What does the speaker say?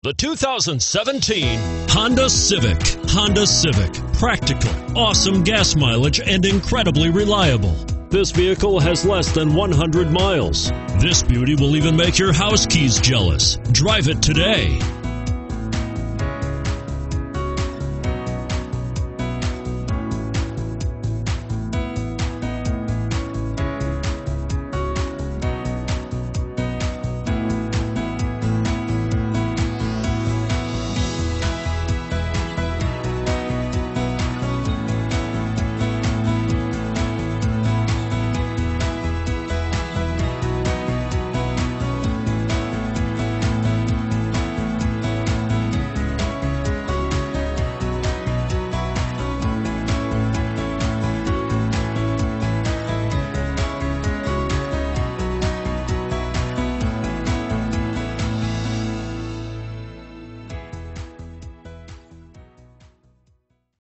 The 2017 Honda Civic. Honda Civic. Practical, awesome gas mileage, and incredibly reliable. This vehicle has less than 100 miles. This beauty will even make your house keys jealous. Drive it today.